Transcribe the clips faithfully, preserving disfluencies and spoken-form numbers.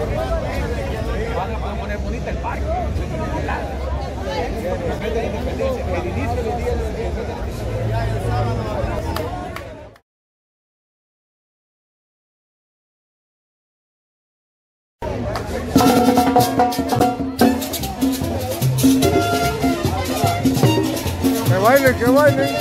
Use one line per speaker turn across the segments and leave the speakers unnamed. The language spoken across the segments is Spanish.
Van a poner bonita el parque. El inicio del día
Que bailen, que bailen.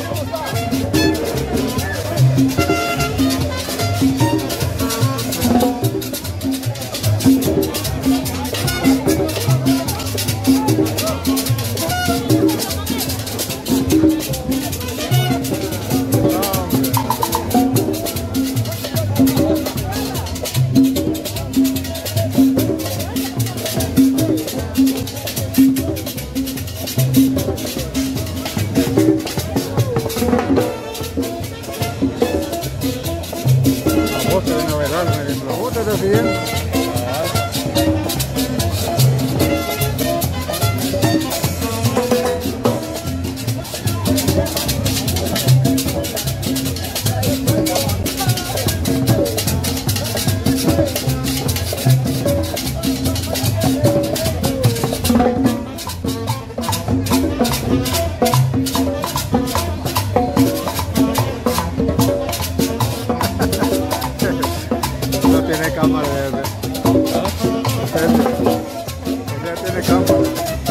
No tiene cámara de ese. Ese tiene cámara.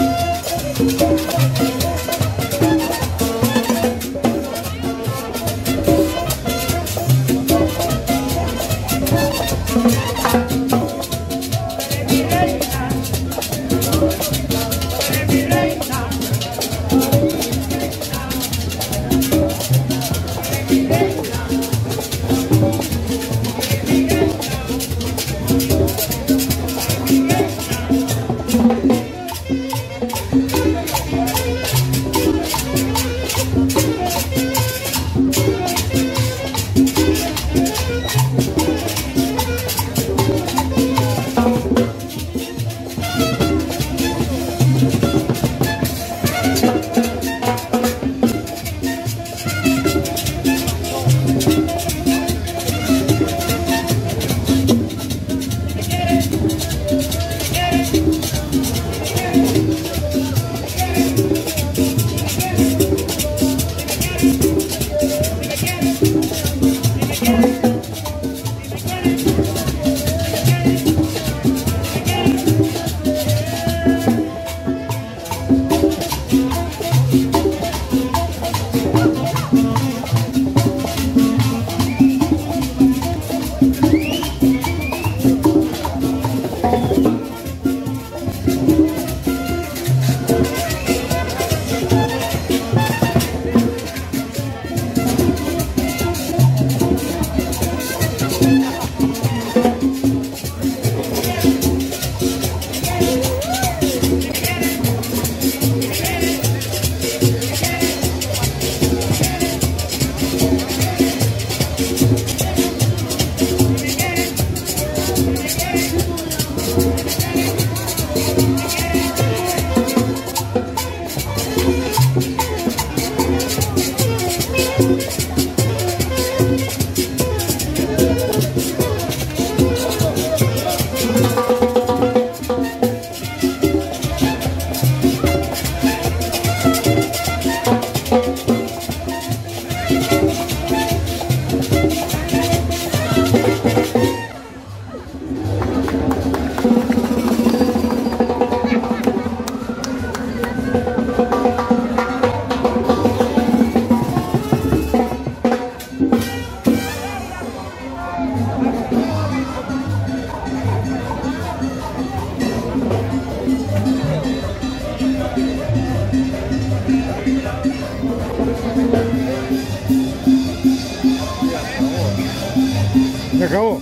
Se acabó.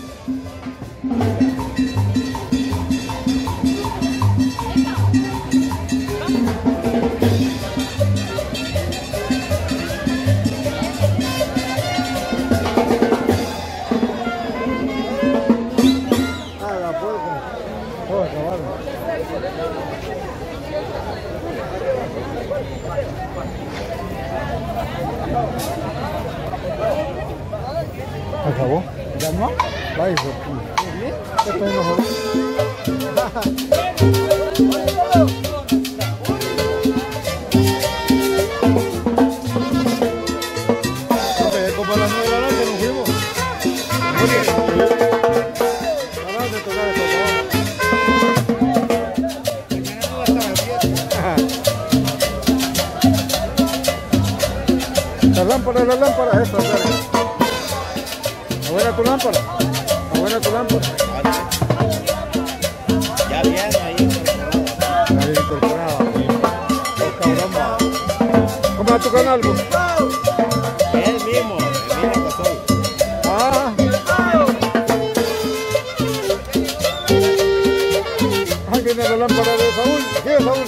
Ah, la puerta. Oh, acabaron. ¿Acabó?
¿Ya no?
Vai, Esto es mejor. Como a las nueve de la noche nos fuimos. Ahora de tocar el tocador. La lámpara, la lámpara, esta, cerca. ¿Está buena tu lámpara? ¿Está buena tu lámpara?
Ya viene ahí.
Está bien incorporada. Oh, caramba. ¿Cómo va tu canal?
Él mismo, el mismo pasó.
Ah. Ahí viene la lámpara de Saúl. Aquí es Saúl.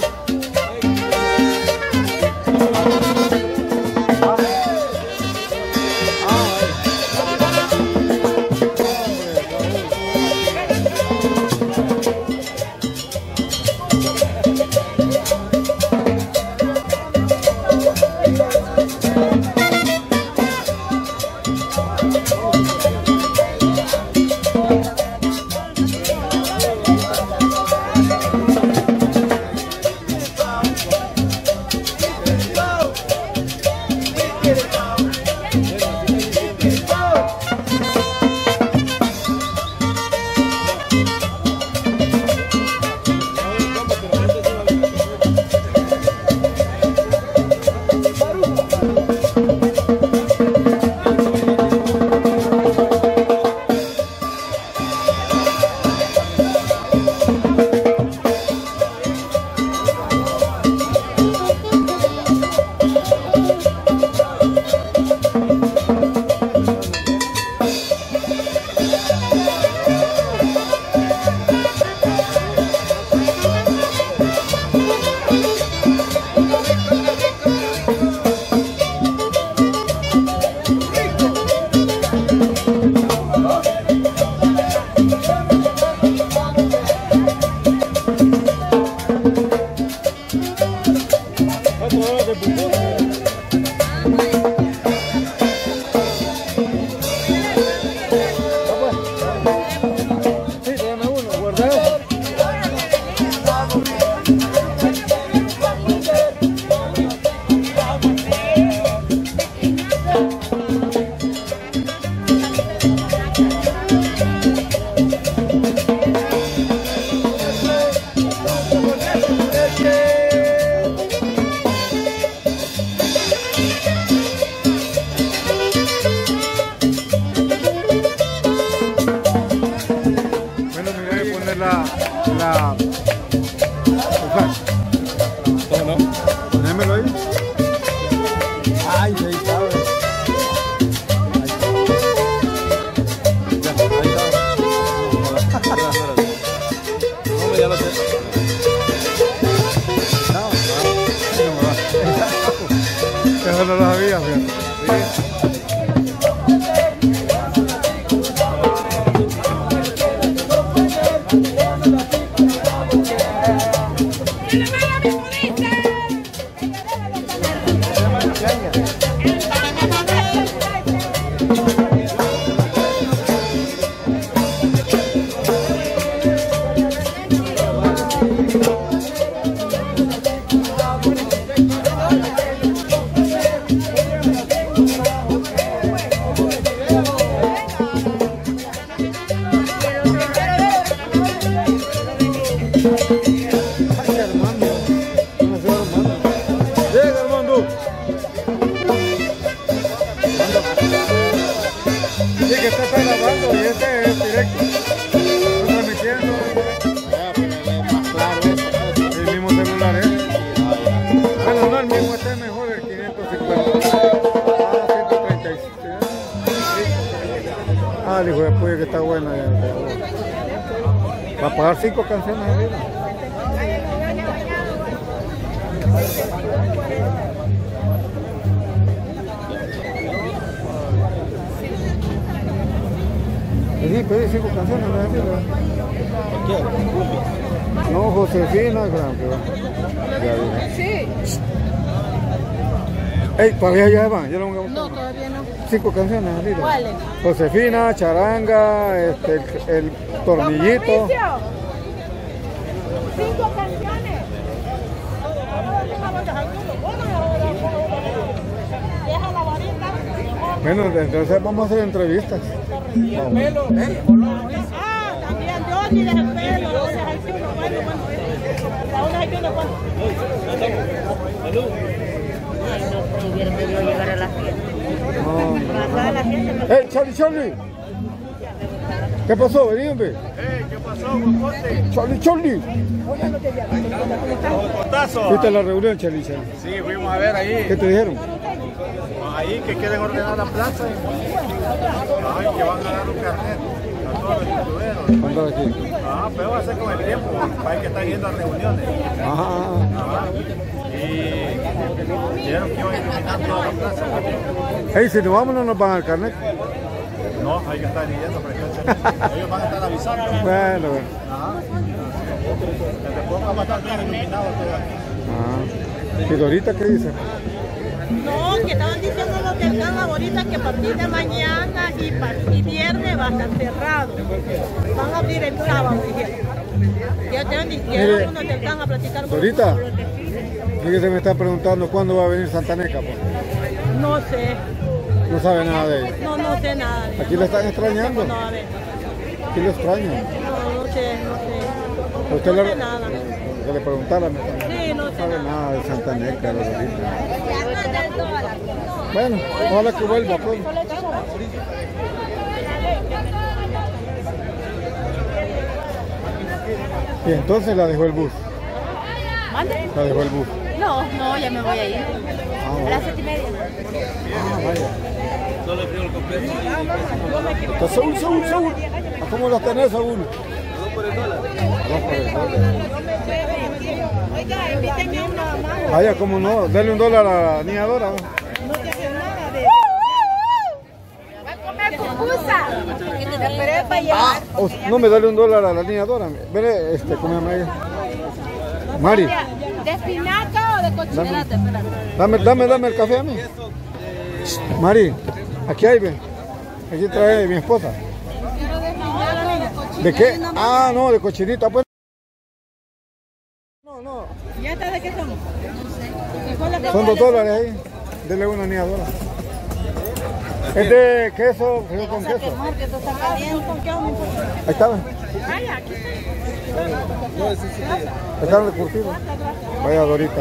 La, la, el flash.
¿Cómo no?
Ponémelo ahí. Ay, ahí está.
Ya, ahí está. No, ya lo sé.
No, no, eso no lo sabía, fíjate. Sí, que está grabando y este es directo. Está transmitiendo.
Más claro eso.
El mismo celular, ¿eh? Bueno, no, el mismo este es mejor, el quinientos cincuenta. Ah, ciento treinta y siete. Ah, el hijo de puya que está bueno. Ya. Va a pagar cinco canciones de vida. Sí, pedí cinco canciones, ¿no es así? No, Josefina, gran, ya viene.
Sí.
Ey, ¿todavía ya van? ¿Ya lo van a
No, todavía no.
Cinco canciones, así.
¿Cuáles?
Josefina, Charanga, este, el, el tornillito.
Cinco canciones. Deja la varita.
Bueno, entonces vamos a hacer entrevistas. Vamos.
Ah, también Johnny de el pelo. La una hay que uno, bueno, bueno. La una hay que uno, bueno.
Si hubiera podido llegar a la fiesta.
Mandar a la gente.
¡Hey, Charlie, Charlie! ¿Qué pasó? Vení, hombre.
¿Qué pasó, Cocote?
Charlie, Charlie.
Cocotazo.
¿Fuiste a la reunión, Charlie, Charlie?
Sí, fuimos a ver ahí.
¿Qué te dijeron?
Ahí que quieren ordenar la plaza. Ay, que van a dar un carnet a todos los youtuberos.
Andar aquí.
Ah, pero va a ser con el tiempo. Hay que estar yendo a reuniones.
Ajá.
Ajá. Y dijeron que iban a iluminar toda la plaza.
Hey, si nos vamos no nos van al carnet.
No, hay que estar yendo frecuentemente. Ellos van a estar avisando.
Bueno, bueno.
Ajá. Que después va a estar bien iluminado todo aquí.
Ah. ¿Y Dorita qué dice?
No, que estaban diciendo los del CAN ahorita que a partir de mañana y, pa- y viernes va a estar cerrado. Van a abrir el sábado, dijeron. Ya te
Mire,
llegaron unos del CAN a platicar con
Dorita.
los vecinos.
Fíjese, me está preguntando cuándo va a venir Santaneca. Pues.
No sé,
No sabe nada de ella.
no, no sé nada. de
Aquí
eso.
la están extrañando.
No, a ver.
Aquí lo extrañan.
No, no sé, no sé.
Usted
No
le,
sé nada.
que le preguntara, no
Sí, no sé
sabe
nada.
nada de Santaneca, de Dorita. Bueno, ojalá que vuelva pronto. Y entonces la dejó el bus.
¿Mande?
La dejó el bus.
No, no, ya me voy a ir.
Ah,
A
bueno.
las siete y media.
Ah, vaya. Está Saúl, Saúl, Saúl. ¿A ¿Cómo las tenés, Saúl? Dos por el dólar. Dos por el dólar.
Oiga, invítenme a una más.
Vaya, cómo no. Dale un dólar a la niña Dora. ¿no?
No te haces nada de...
Va a comer pupusa. Que te esperé para
Ah, o- no me dale un dólar a la niña Dora. Veré, este, ¿cómo se llama ella? Mari,
¿De espinaca o de cochinita?
dame, dame, dame el café a mí. Mari, aquí hay, ven. Aquí trae mi esposa. ¿De qué? Ah, no, de cochinita. Pues. No, no.
¿Ya está de qué son?
Son dos dólares ahí. Dele una niña Dora. Es de queso, queso con queso.
Que esto está caliente.
Ahí está, ven.
Ay, aquí está.
Están recurtidos. Vaya Dorita.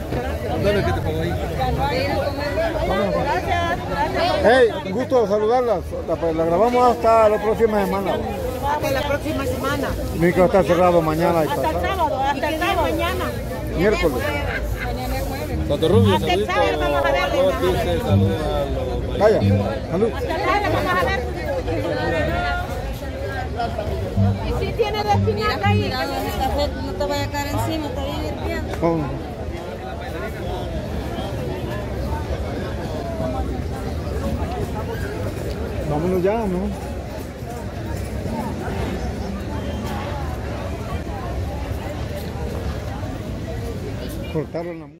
Gracias, gracias.
Hey, gusto saludarlas. La, la grabamos hasta la próxima semana.
Hasta la próxima semana.
Mi que va a estar cerrado mañana y
Hasta el
pasado.
sábado, hasta el sábado. Mañana.
Miércoles.
Santo Rubio,
Hasta el sábado vamos a ver.
dice saluda a los
Vaya, salud.
Hasta el sábado vamos a ver. Y si tiene de espinaca ahí.
Cuidado, el café no te vaya a caer encima, está bien hirviendo.
Oh. Vámonos ya, ¿no? Cortaron la